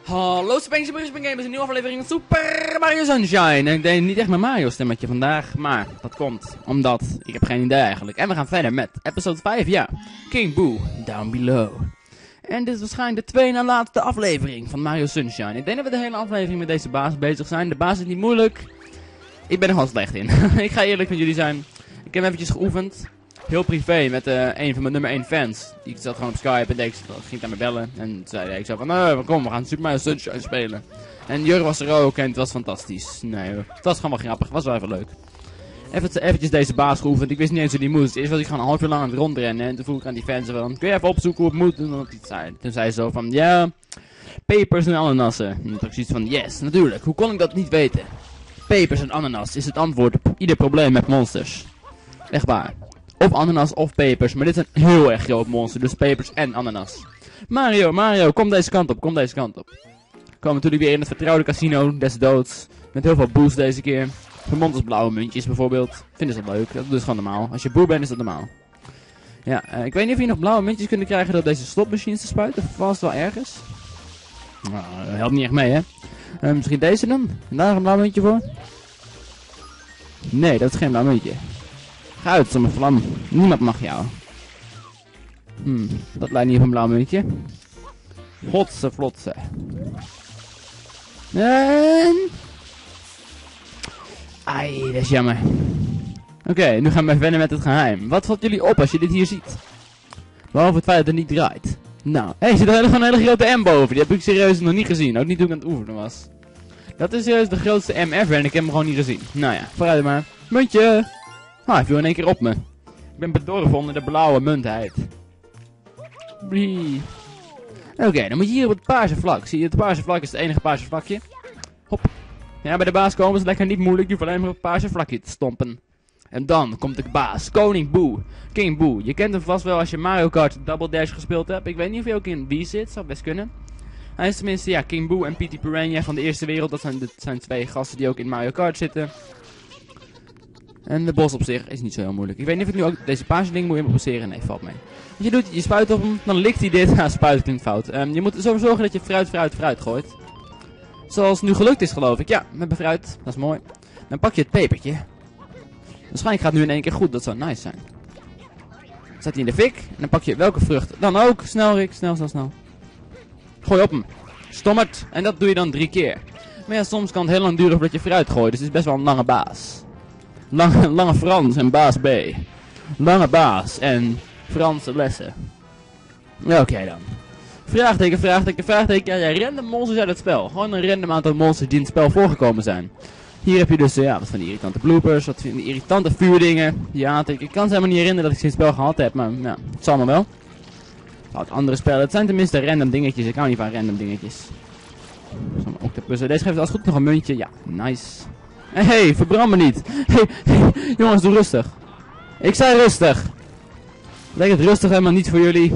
Hallo Springers Gamers, een nieuwe aflevering van Super Mario Sunshine. En ik deed niet echt mijn Mario stemmetje vandaag, maar dat komt omdat ik heb geen idee eigenlijk. En we gaan verder met episode 5, ja. King Boo, Down Below. En dit is waarschijnlijk de tweede na laatste aflevering van Mario Sunshine. Ik denk dat we de hele aflevering met deze baas bezig zijn. De baas is niet moeilijk. Ik ben er gewoon slecht in. Ik ga eerlijk met jullie zijn. Ik heb eventjes geoefend. Heel privé met een van mijn nummer 1 fans. Die zat gewoon op Skype en ging aan me bellen. En zei ik zo van, kom, we gaan Super Mario Sunshine spelen. En Jur was er ook en het was fantastisch. Nee hoor, het was gewoon wel grappig, het was wel even leuk. Eventjes deze baas geoefend, ik wist niet eens hoe die moest. Eerst was ik gewoon een half uur lang aan het rondrennen. En toen vroeg ik aan die fans van, kun je even opzoeken hoe het moet? En dan toen zei ze zo van, ja, pepers en ananassen. En toen had ik zoiets van, yes, natuurlijk, hoe kon ik dat niet weten? Pepers en ananas is het antwoord op ieder probleem met monsters. Echt waar. Of ananas of pepers, maar dit is een heel erg groot monster, dus pepers en ananas. Mario, kom deze kant op, We komen natuurlijk weer in het vertrouwde casino des doods. Met heel veel boost deze keer. Vermomd als blauwe muntjes bijvoorbeeld. Vinden ze dat leuk, dat is gewoon normaal. Als je boer bent is dat normaal. Ja, ik weet niet of je nog blauwe muntjes kunt krijgen door deze slotmachines te spuiten. Of was het wel ergens? Nou, dat helpt niet echt mee hè. Misschien deze dan? En daar een blauw muntje voor? Nee, dat is geen blauw muntje. Ga uit, zo'n vlam. Niemand mag jou. Dat lijkt niet op een blauw muntje. Hotse vlotse. En... ai, dat is jammer. Oké, nu gaan we verder met het geheim. Wat valt jullie op als je dit hier ziet? Behalve het feit dat het niet draait. Nou, er zit gewoon een hele grote M boven. Die heb ik serieus nog niet gezien. Ook niet toen ik aan het oefenen was. Dat is serieus de grootste M ever en ik heb hem gewoon niet gezien. Nou ja, vooruit maar. Muntje! Ah, hij viel in één keer op me. Ik ben bedorven onder de blauwe muntheid. Oké, dan moet je hier op het paarse vlak. Zie je, het paarse vlak is het enige paarse vlakje. Hop. Ja, bij de baas komen is lekker niet moeilijk. Je hoeft alleen maar op het paarse vlakje te stompen. En dan komt de baas. Koning Boo. King Boo. Je kent hem vast wel als je Mario Kart Double Dash gespeeld hebt. Ik weet niet of hij ook in Wii zit. Zou best kunnen. Hij is tenminste, ja, King Boo en Petey Piranha van de eerste wereld. Dat zijn twee gasten die ook in Mario Kart zitten. En de bos op zich is niet zo heel moeilijk. Ik weet niet of ik nu ook deze paarse ding moet passeren. Nee, valt mee. Wat je doet, je spuit op hem, dan likt hij dit. Ja, spuit klinkt fout. Je moet zo zorgen dat je fruit gooit. Zoals nu gelukt is, geloof ik. Ja, met fruit. Dat is mooi. Dan pak je het pepertje. Waarschijnlijk gaat het nu in één keer goed. Dat zou nice zijn. Zet hij in de fik. En dan pak je welke vrucht dan ook. Snel, Rick. Snel. Gooi op hem. Stommerd. En dat doe je dan 3 keer. Maar ja, soms kan het heel lang duren voordat je fruit gooit. Dus het is best wel een lange baas. Lange Frans en baas B. Lange baas en Franse lessen. Oké dan. Vraagteken. Ja, random monsters uit het spel. Gewoon een random aantal monsters die in het spel voorgekomen zijn. Hier heb je dus, ja, wat van die irritante bloopers, wat van die irritante vuurdingen. Ja, ik kan ze helemaal niet herinneren dat ik ze in het spel gehad heb, maar ja, het zal maar wel. Uit andere spellen, het zijn tenminste random dingetjes, ik hou niet van random dingetjes. Zo'n octopus, deze geeft als goed nog een muntje, ja, nice. Hey, verbrand me niet. Hey, jongens, doe rustig. Ik zei rustig. Lijkt het rustig helemaal niet voor jullie.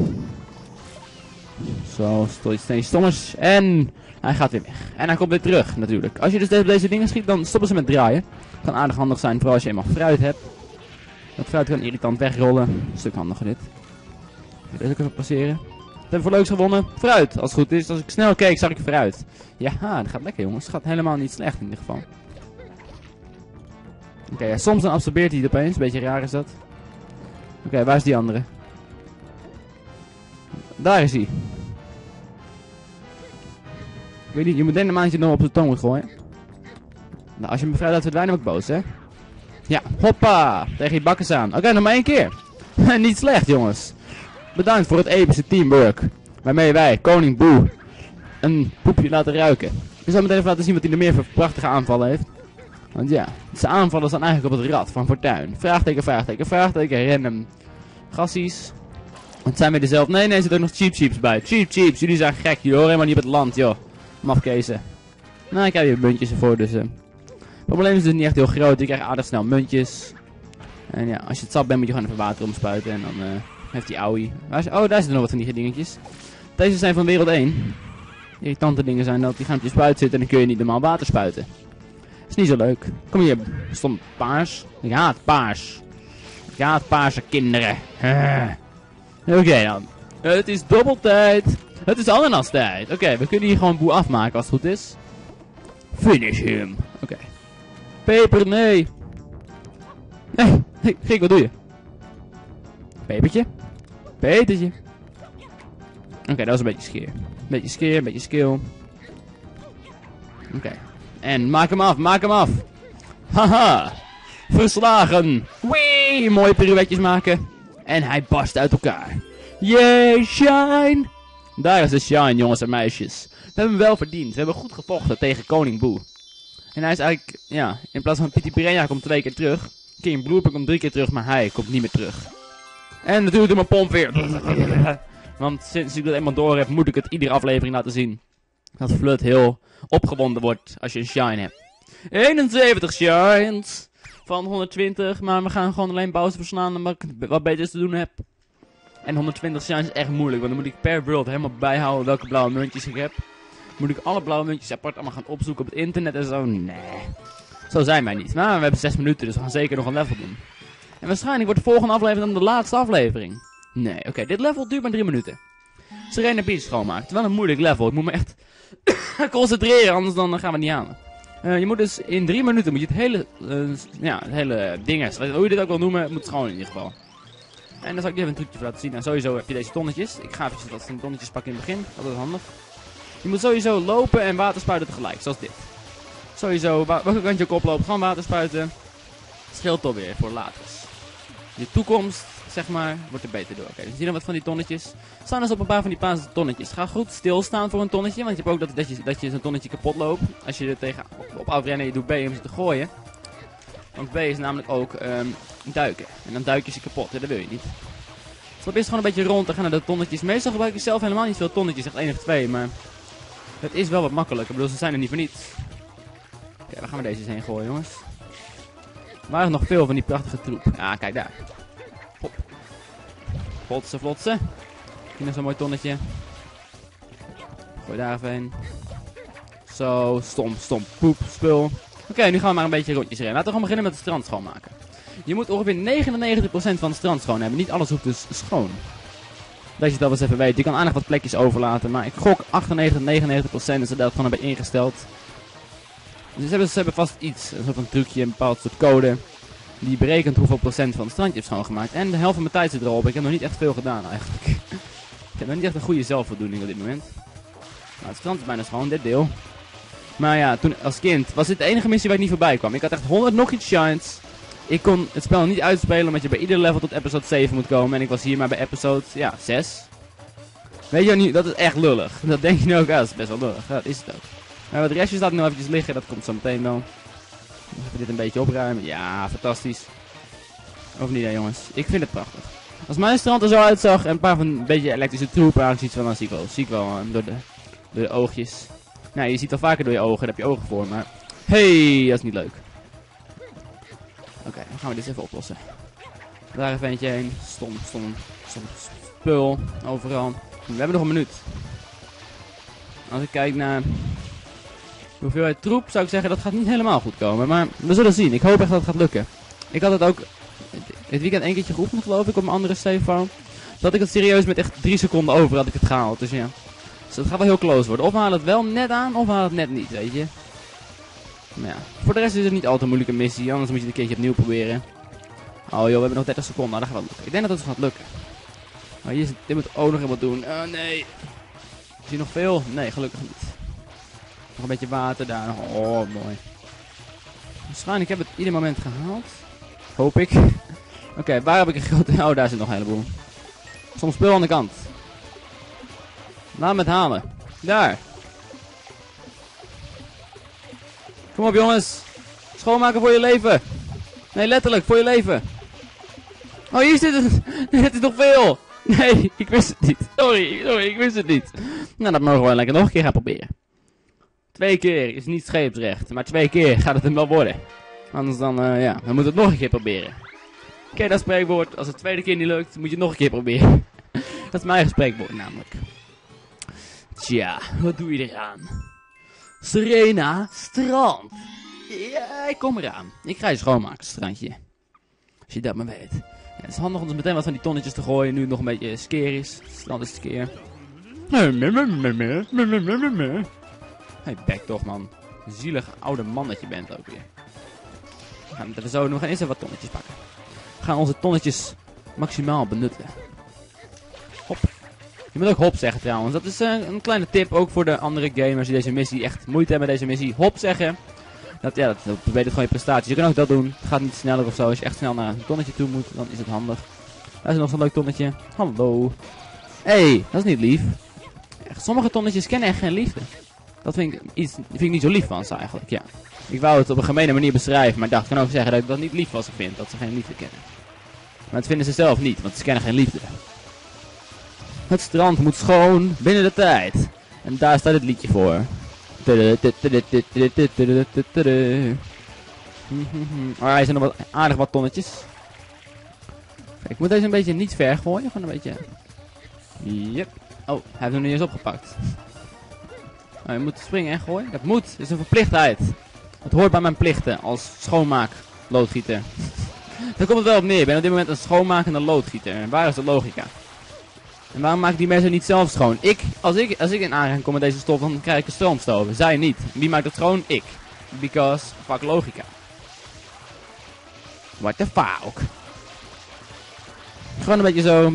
Zo, steeds stommers. En hij gaat weer weg. En hij komt weer terug, natuurlijk. Als je dus deze dingen schiet, dan stoppen ze met draaien. Kan aardig handig zijn, vooral als je eenmaal fruit hebt. Dat fruit kan irritant wegrollen. Een stuk handiger dit. Deze ook even passeren. Wat hebben we voor leuks gewonnen? Fruit, als het goed is. Als ik snel keek, zag ik fruit. Ja, dat gaat lekker, jongens. Het gaat helemaal niet slecht in ieder geval. Oké, ja, soms dan absorbeert hij het opeens. Beetje raar is dat. Oké, waar is die andere? Daar is hij. Ik weet niet, je moet denken dat je nog op zijn tong moet gooien. Nou, als je hem bevrijdt laat verdwijnen, word ik boos, hè? Ja, hoppa! Tegen je bakkes aan. Oké, nog maar 1 keer. Niet slecht, jongens. Bedankt voor het epische teamwork. Waarmee wij, Koning Boo, een poepje laten ruiken. Ik zal meteen even laten zien wat hij er meer voor prachtige aanvallen heeft. Want ja, zijn aanvallen staan eigenlijk op het rad van Fortuin. Vraagteken, random gassies. Het zijn weer dezelfde. Nee, er zitten ook nog cheeps bij. Cheeps, jullie zijn gek, jullie horen helemaal niet op het land, joh. Mafkezen. Nou, ik heb hier muntjes ervoor, dus... Het probleem is dus niet echt heel groot, je krijgt aardig snel muntjes. En ja, als je het zat bent moet je gewoon even water omspuiten en dan heeft die owie. Oh, daar zitten nog wat van die dingetjes. Deze zijn van wereld 1. Irritante dingen zijn dat die gaan op je spuit zitten en dan kun je niet normaal water spuiten. Is niet zo leuk. Kom hier, stom paars. Ik haat paars. Ik haat paarse kinderen. Oké dan. Het is dobbeltijd. Het is ananas tijd. Oké, we kunnen hier gewoon Boe afmaken als het goed is. Finish him. Oké. Peper, nee. Nee, hey, Gik, wat doe je? Pepertje. Petertje. Oké, dat was een beetje skeer. Beetje skeer, een beetje skill. Oké. En maak hem af, maak hem af. Haha. Verslagen. Wee, mooie pirouetjes maken. En hij barst uit elkaar. Yay, shine. Daar is de shine, jongens en meisjes. We hebben hem wel verdiend. We hebben goed gevochten tegen koning Boe. En hij is eigenlijk, ja, in plaats van Pity Piranha komt 2 keer terug. King Blooper komt 3 keer terug, maar hij komt niet meer terug. En natuurlijk doe mijn pomp weer. Want sinds ik dat eenmaal door heb, moet ik het iedere aflevering laten zien. Dat Flood heel opgewonden wordt als je een shine hebt. 71 shines. Van 120, maar we gaan gewoon alleen Bowser verslaan omdat ik wat beters te doen heb. En 120 shines is echt moeilijk, want dan moet ik per world helemaal bijhouden welke blauwe muntjes ik heb. Moet ik alle blauwe muntjes apart allemaal gaan opzoeken op het internet en zo? Nee. Zo zijn wij niet. Maar we hebben 6 minuten, dus we gaan zeker nog een level doen. En waarschijnlijk wordt de volgende aflevering dan de laatste aflevering. Nee, oké, dit level duurt maar 3 minuten. Serena Beach schoonmaakt. Wel een moeilijk level. Ik moet me echt concentreren, anders dan gaan we het niet halen. Je moet dus in 3 minuten moet je het hele ding, hoe je dit ook wil noemen, moet schoon in ieder geval. En dan zal ik je even een trucje voor laten zien. En sowieso heb je deze tonnetjes. Ik ga even dat tonnetjes pakken in het begin. Dat is handig. Je moet sowieso lopen en water spuiten tegelijk, zoals dit. Sowieso, welke kant je ook oploopt, gewoon water spuiten. Scheelt toch weer voor later. Je toekomst, zeg maar, wordt er beter door. Oké, dus zie je wat van die tonnetjes. Staan dus op een paar van die paarse tonnetjes. Ga goed stilstaan voor een tonnetje, want je hebt ook dat je zo'n tonnetje kapot loopt. Als je er tegen op afrennen, je doet B om ze te gooien. Want B is namelijk ook duiken. En dan duik je ze kapot, hè? Dat wil je niet. Dus dat is gewoon een beetje rond te gaan naar de tonnetjes. Meestal gebruik ik zelf helemaal niet veel tonnetjes, echt 1 of 2, maar het is wel wat makkelijker. Ik bedoel, ze zijn er niet voor niets. Oké, waar gaan we deze eens heen gooien, jongens? Er waren nog veel van die prachtige troep. Ja, kijk daar. Hop. Vlotsen, vlotsen. Hier nog zo'n mooi tonnetje. Gooi daar even heen. Zo, stomp, stomp, poep, spul. Oké, nu gaan we maar een beetje rondjes rennen. Laten we gewoon beginnen met het strand schoonmaken. Je moet ongeveer 99% van het strand schoon hebben. Niet alles hoeft dus schoon. Dat je dat wel eens even weet. Je kan aardig wat plekjes overlaten. Maar ik gok 98, 99% is er dat gewoon hebben ingesteld. Dus ze hebben vast iets. Een soort van trucje, een bepaald soort code. Die berekent hoeveel procent van het strandje heeft schoongemaakt. En de helft van mijn tijd zit erop. Ik heb nog niet echt veel gedaan eigenlijk. Ik heb nog niet echt een goede zelfvoldoening op dit moment. Nou, het strand is bijna schoon, dit deel. Maar ja, toen als kind was dit de enige missie waar ik niet voorbij kwam. Ik had echt 100 nog iets shines. Ik kon het spel niet uitspelen omdat je bij ieder level tot episode 7 moet komen. En ik was hier maar bij episode 6. Weet je nu, dat is echt lullig. Dat denk je nu ook, dat is best wel lullig. Dat is het ook. Maar de restjes laat ik nog eventjes liggen, dat komt zo meteen wel. Even dit een beetje opruimen. Ja, fantastisch. Of niet, hè, jongens. Ik vind het prachtig. Als mijn strand er zo uitzag en een paar van een beetje elektrische troepen aan ziet, dan zie ik wel door de oogjes. Nou, je ziet wel vaker door je ogen, daar heb je ogen voor, maar... Hey, dat is niet leuk. Oké, dan gaan we dit even oplossen. Daar even eentje heen. Stom spul. Overal. We hebben nog een minuut. Als ik kijk naar... de hoeveelheid troep, zou ik zeggen, dat gaat niet helemaal goed komen. Maar we zullen zien. Ik hoop echt dat het gaat lukken. Ik had het ook het weekend 1 keertje geoefend, geloof ik, op mijn andere save farm. Dat ik het serieus met echt 3 seconden over had ik het gehaald. Dus ja. Dus het gaat wel heel close worden. Of we halen het wel net aan, of we halen het net niet, weet je. Maar ja, voor de rest is het niet altijd een moeilijke missie. Anders moet je het een keertje opnieuw proberen. Oh joh, we hebben nog 30 seconden. Nou, dat gaat wel lukken. Ik denk dat het gaat lukken. Maar hier dit moet ook nog iemand doen. Oh nee. Is hier nog veel? Nee, gelukkig niet. Nog een beetje water daar. Oh, mooi. Waarschijnlijk heb ik het ieder moment gehaald. Hoop ik. Oké, waar heb ik een grote... Oh, daar zit nog een heleboel. Soms spul aan de kant. Laat me het halen. Daar. Kom op, jongens. Schoonmaken voor je leven. Nee, letterlijk, voor je leven. Oh, hier zit het. Het is nog veel. Nee, ik wist het niet. Sorry, ik wist het niet. Nou, dat mogen we lekker nog een keer gaan proberen. 2 keer is niet scheepsrecht, maar 2 keer gaat het hem wel worden. Anders dan, ja, dan moet het nog een keer proberen. Oké, dat spreekwoord. Als het 2e keer niet lukt, moet je het nog een keer proberen. Dat is mijn eigen spreekwoord namelijk. Tja, wat doe je eraan? Serena, strand. Ja, ik kom eraan. Ik ga je schoonmaken, strandje. Als je dat maar weet. Ja, het is handig om dus meteen wat van die tonnetjes te gooien. Nu het nog een beetje skeer is. Het strand is skeer. Hey, bek toch, man. Zielig oude man dat je bent ook weer. We gaan het even zo doen. We gaan eerst even wat tonnetjes pakken. We gaan onze tonnetjes maximaal benutten. Hop. Je moet ook hop zeggen trouwens. Dat is een kleine tip ook voor de andere gamers die deze missie echt moeite hebben met deze missie. Hop zeggen. Dat verbetert gewoon je prestaties. Je kan ook dat doen. Het gaat niet sneller of zo. Als je echt snel naar een tonnetje toe moet, dan is het handig. Daar is nog zo'n leuk tonnetje. Hallo. Hey, dat is niet lief. Echt, sommige tonnetjes kennen echt geen liefde. Dat vind ik niet zo lief van ze eigenlijk, ja. Ik wou het op een gemene manier beschrijven, maar ik dacht, ik kan ook zeggen dat ik dat niet lief van ze vind. Dat ze geen liefde kennen. Maar dat vinden ze zelf niet, want ze kennen geen liefde. Het strand moet schoon binnen de tijd. En daar staat het liedje voor. Maar er zijn nog aardig wat tonnetjes. Kijk, ik moet deze een beetje niet ver gooien. Gewoon een beetje... Yep. Oh, hij heeft hem niet eens opgepakt. Oh, je moet springen en gooien. Dat moet. Het is een verplichtheid. Het hoort bij mijn plichten als schoonmaak-loodgieter. Daar komt het wel op neer. Ik ben op dit moment een schoonmakende loodgieter. En waar is de logica? En waarom maak ik die mensen niet zelf schoon? Als ik in aanraking kom met deze stof, dan krijg ik een stroomstoven. Zij niet. Wie maakt het schoon? Ik. Because fuck logica. What the fuck? Gewoon een beetje zo.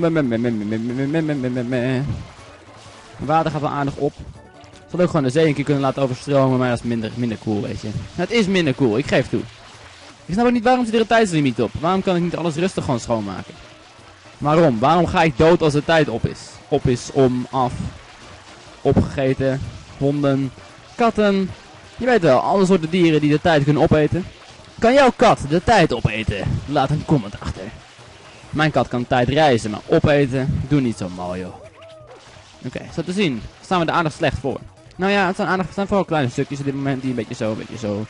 Water gaat wel aardig op. Ik zal ook gewoon de zee een keer kunnen laten overstromen, maar dat is minder cool, weet je. Het is minder cool, ik geef toe. Ik snap ook niet waarom zit er een tijdslimiet op. Waarom kan ik niet alles rustig gewoon schoonmaken? Waarom? Waarom ga ik dood als de tijd op is? Op is, om, af. Opgegeten. Honden. Katten. Je weet wel, alle soorten dieren die de tijd kunnen opeten. Kan jouw kat de tijd opeten? Laat een comment achter. Mijn kat kan de tijd reizen, maar opeten, doe niet zo mooi, joh. Oké, zo te zien. Staan we er aardig slecht voor. Nou ja, het zijn vooral kleine stukjes op dit moment die een beetje zo.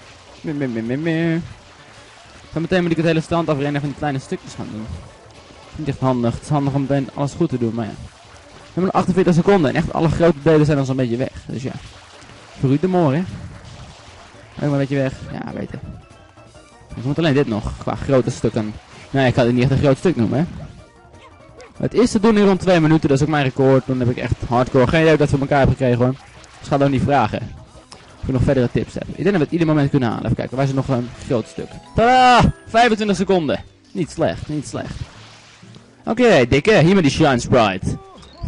Dan meteen moet ik het hele strand afrennen en van die kleine stukjes gaan doen. Niet echt handig. Het is handig om meteen alles goed te doen, maar ja. We hebben nog 48 seconden en echt alle grote delen zijn al zo'n beetje weg. Dus ja. Voor de morgen. Ook maar een beetje weg. Ja, weten. Ik moet alleen dit nog, qua grote stukken. Nee, ik kan het niet echt een groot stuk noemen, hè. Het is te doen nu rond 2 minuten, dat is ook mijn record. Dan heb ik echt hardcore. Geen idee of dat we elkaar hebben gekregen, hoor. Dus ga dan niet vragen. Of ik nog verdere tips heb. Ik denk dat we het ieder moment kunnen halen. Even kijken, waar is er nog een groot stuk? Tadaa! 25 seconden. Niet slecht, niet slecht. Oké, dikke. Hier met die Shine Sprite.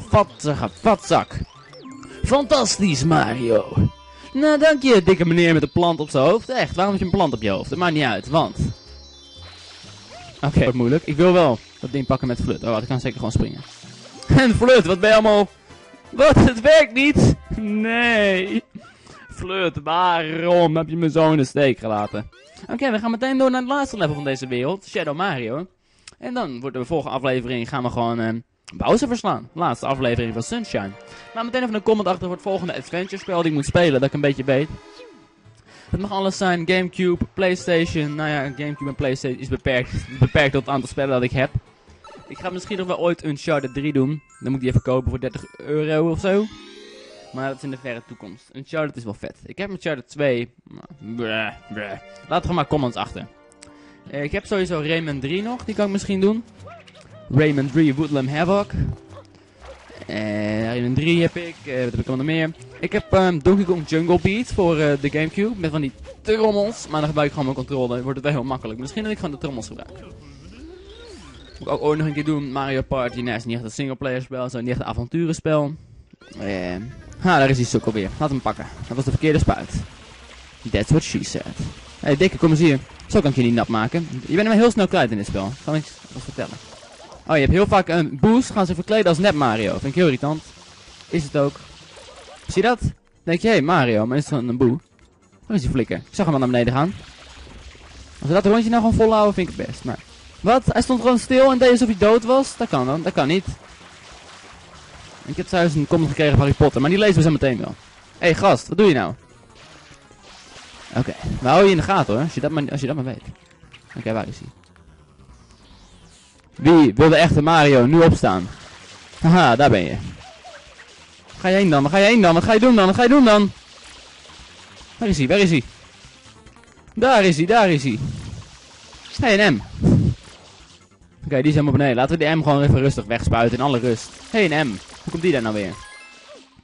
Vatzak. Fantastisch, Mario. Nou, dank je, dikke meneer met een plant op zijn hoofd. Echt, waarom heb je een plant op je hoofd? Dat maakt niet uit, want... Oké, wordt moeilijk. Ik wil wel dat ding pakken met Flut. Oh, wat, ik kan zeker gewoon springen. En Flut, wat ben je allemaal... Wat, het werkt niet? Nee. Flut, waarom heb je me zo in de steek gelaten? Oké, we gaan meteen door naar het laatste level van deze wereld. Shadow Mario. En dan wordt de volgende aflevering gaan we gewoon Bowser verslaan. Laatste aflevering van Sunshine. Maar meteen even een comment achter voor het volgende adventure spel die ik moet spelen. Dat ik een beetje weet. Het mag alles zijn. Gamecube, Playstation. Nou ja, Gamecube en Playstation is beperkt. Het is beperkt tot het aantal spellen dat ik heb. Ik ga misschien nog wel ooit Uncharted 3 doen. Dan moet ik die even kopen voor €30 of zo. Maar dat is in de verre toekomst. Uncharted is wel vet. Ik heb Uncharted 2. Laat er maar comments achter. Ik heb sowieso Rayman 3 nog. Die kan ik misschien doen. Rayman 3 Woodland Havoc. Rayman 3 heb ik. Wat heb ik allemaal nog meer? Ik heb Donkey Kong Jungle Beat voor de Gamecube. Met van die trommels. Maar dan gebruik ik gewoon mijn controller. Dan wordt het wel heel makkelijk. Misschien dat ik gewoon de trommels gebruik. Moet ik ook ooit nog een keer doen. Mario Party. Nee, is niet echt een singleplayer spel. Het is niet echt een avonturenspel. Daar is die sukkel weer. Laat hem pakken. Dat was de verkeerde spuit. That's what she said. Hey, dikke, kom eens hier. Zo kan ik je niet nat maken. Je bent hem heel snel kwijt in dit spel. Kan ik wat vertellen. Oh, je hebt heel vaak een boost. Gaan ze verkleden als net Mario. Vind ik heel irritant. Is het ook. Zie je dat? Denk je, hé, Mario, maar is het dan een boe? Waar is die flikker? Ik zag hem al naar beneden gaan. Als we dat rondje nou gewoon volhouden, vind ik het best. Maar... Wat? Hij stond gewoon stil en deed alsof hij dood was? Dat kan dan. Dat kan niet. Ik heb thuis een comment gekregen van Harry Potter, maar die lezen we zo meteen wel. Hé, gast, wat doe je nou? Oké, we houden je in de gaten hoor, als je dat maar weet. Oké, waar is hij? Wie wil de echte Mario nu opstaan? Haha, daar ben je. Waar ga je heen dan? Waar ga je heen dan? Wat ga je doen dan? Wat ga je doen dan? Waar is hij? Waar is hij? Daar is hij, daar is hij. Hey, een M. Oké, die is helemaal beneden. Laten we die M gewoon even rustig wegspuiten in alle rust. Hey, een M. Hoe komt die daar nou weer?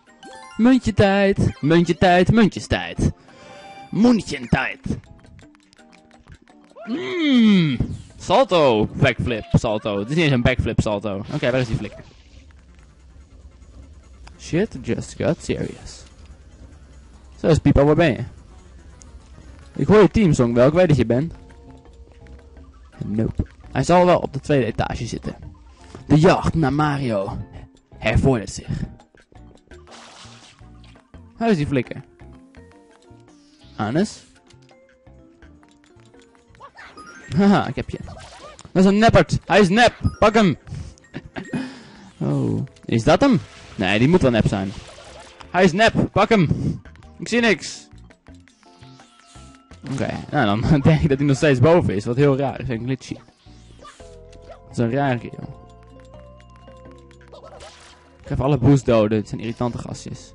Muntje tijd. Muntje tijd. Muntjes tijd. Moentje tijd. Salto. Backflip. Salto. Het is niet eens een backflip salto. Oké, waar is die flikker? Shit just got serious. Zo is Pipo, waar ben je? Ik hoor je teamsong wel, ik weet dat je bent. Nope. Hij zal wel op de tweede etage zitten. De jacht naar Mario hervordert zich. Waar is die flikker? Anus? Haha, ik heb je. Dat is een neppert. Hij is nep. Pak hem. Oh. Is dat hem? Nee, die moet wel nep zijn. Hij is nep. Pak hem. Ik zie niks. Oké. Nou, dan denk ik dat hij nog steeds boven is. Wat heel raar is. Een glitchy. Dat is een raar kerel. Ik ga even alle boost doden. Het zijn irritante gastjes.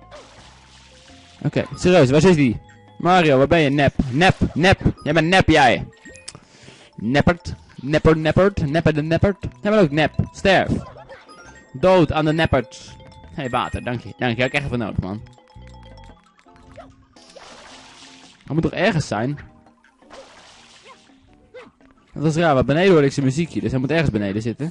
Oké. Serieus, waar zit die? Mario, waar ben je? Nep. Nep. Nep. Jij bent nep, jij. Neppert. Nepper, neppert. Nepper de neppert. Jij bent ook nep. Sterf. Dood aan de neppert. Hé, hey, water. Dank je. Dank je. Heb ik echt even nodig, man. Dat moet toch ergens zijn? Dat is raar, want beneden hoor ik zijn muziekje, dus hij moet ergens beneden zitten.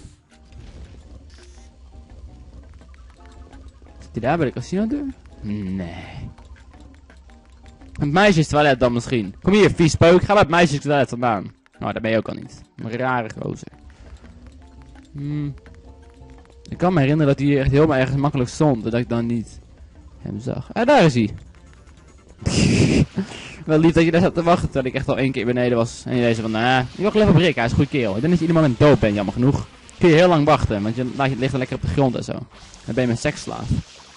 Zit hij daar bij de casino-deur? Nee. Het meisjestoilet dan misschien. Kom hier, vies peuk. Ga bij het meisjestoilet vandaan. Nou, daar ben je ook al niet. Een rare gozer. Ik kan me herinneren dat hij hier echt helemaal ergens makkelijk stond. Dat ik dan niet hem zag. Ah, daar is hij. Wel lief dat je daar zat te wachten terwijl ik echt al 1 keer beneden was. En je deze van, je mag even brikken, hij is een goede kerel. Ik denk dat je ieder moment dood bent, jammer genoeg. Kun je heel lang wachten, want je ligt er lekker op de grond en zo. Dan ben je mijn seksslaaf.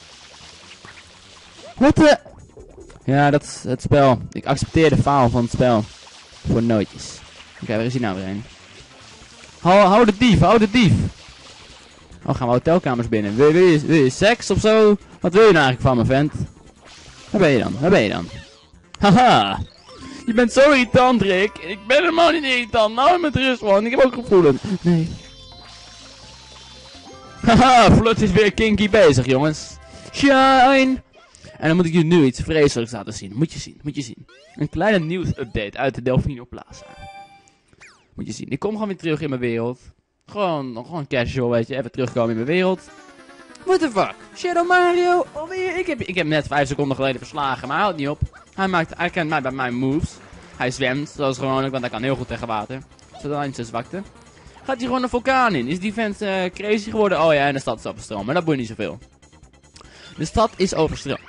Wat de... Ja, dat is het spel. Ik accepteer de faal van het spel. Voor nootjes. Oké, waar is hij nou weer heen? Hou de dief, hou de dief. Oh, gaan we hotelkamers binnen. Wil je seks of zo? Wat wil je nou eigenlijk van me, vent? Waar ben je dan? Waar ben je dan? Haha! Je bent zo irritant, Rick. Ik ben helemaal niet irritant. Nou met rust, man. Ik heb ook gevoelens. Nee. Haha, Flut is weer kinky bezig, jongens. Shine! En dan moet ik jullie nu iets vreselijks laten zien. Moet je zien, moet je zien. Een kleine nieuwsupdate uit de Delfino Plaza. Moet je zien. Ik kom gewoon weer terug in mijn wereld. Gewoon casual, weet je. Even terugkomen in mijn wereld. What the fuck? Shadow Mario? Alweer? Ik heb hem net 5 seconden geleden verslagen, maar hij houdt niet op. Hij kent mij bij mijn moves. Hij zwemt, zoals gewoonlijk, want hij kan heel goed tegen water. Zodat niet zijn zwakte. Gaat hij gewoon een vulkaan in? Is die vent crazy geworden? Oh ja, en de stad is overstroomd, maar dat boeit niet zoveel. De stad is overstroomd.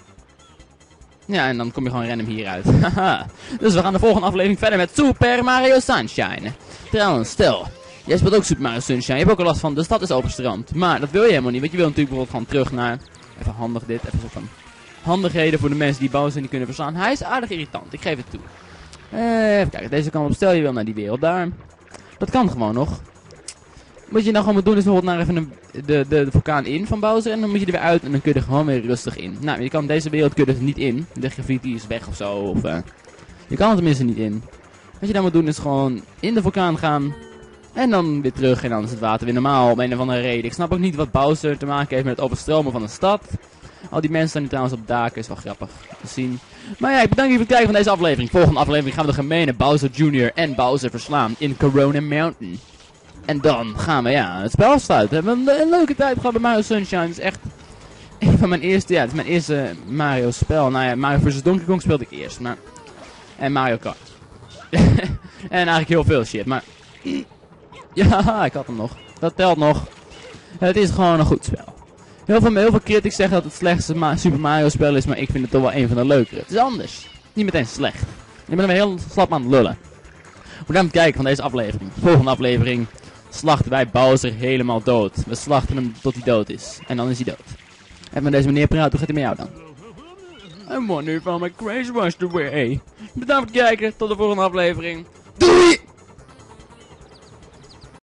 Ja, en dan kom je gewoon random hieruit. Haha. Dus we gaan de volgende aflevering verder met Super Mario Sunshine. Trouwens, stel, jij speelt ook Super Mario Sunshine. Je hebt ook al last van, de stad is overstroomd. Maar dat wil je helemaal niet, want je wil natuurlijk bijvoorbeeld gewoon terug naar... Even handig dit, even zo van... Handigheden voor de mensen die boos zijn die kunnen verslaan. Hij is aardig irritant, ik geef het toe. Even kijken, deze kant op. Stel je wil naar die wereld daar. Dat kan gewoon nog. Wat je nou gewoon moet doen is bijvoorbeeld naar even de vulkaan in van Bowser. En dan moet je er weer uit en dan kun je er gewoon weer rustig in. Nou, je kan deze wereld kun je er niet in. De graffiti is weg of zo. Of, je kan er tenminste niet in. Wat je dan moet doen is gewoon in de vulkaan gaan. En dan weer terug en dan is het water weer normaal om een of andere reden. Ik snap ook niet wat Bowser te maken heeft met het overstromen van een stad. Al die mensen staan nu trouwens op daken, is wel grappig te zien. Maar ja, ik bedank jullie voor het kijken van deze aflevering. Volgende aflevering gaan we de gemene Bowser Jr. en Bowser verslaan in Corona Mountain. En dan gaan we het spel afsluiten. We hebben een leuke tijd gehad bij Mario Sunshine. Het is echt een van mijn eerste, het is mijn eerste Mario spel. Nou ja, Mario vs Donkey Kong speelde ik eerst. Maar... En Mario Kart. En eigenlijk heel veel shit, maar... Ja, ik had hem nog. Dat telt nog. Het is gewoon een goed spel. Heel veel critics zeggen dat het slechtste Super Mario spel is, maar ik vind het toch wel een van de leukere. Het is anders. Niet meteen slecht. Ik ben er weer heel slap aan het lullen. Bedankt voor het kijken van deze aflevering. Volgende aflevering slachten wij Bowser helemaal dood. We slachten hem tot hij dood is. En dan is hij dood. En met deze meneer praat, hoe gaat hij met jou dan? I wonder if I'm a crazy washed away. Bedankt voor het kijken. Tot de volgende aflevering. Doei!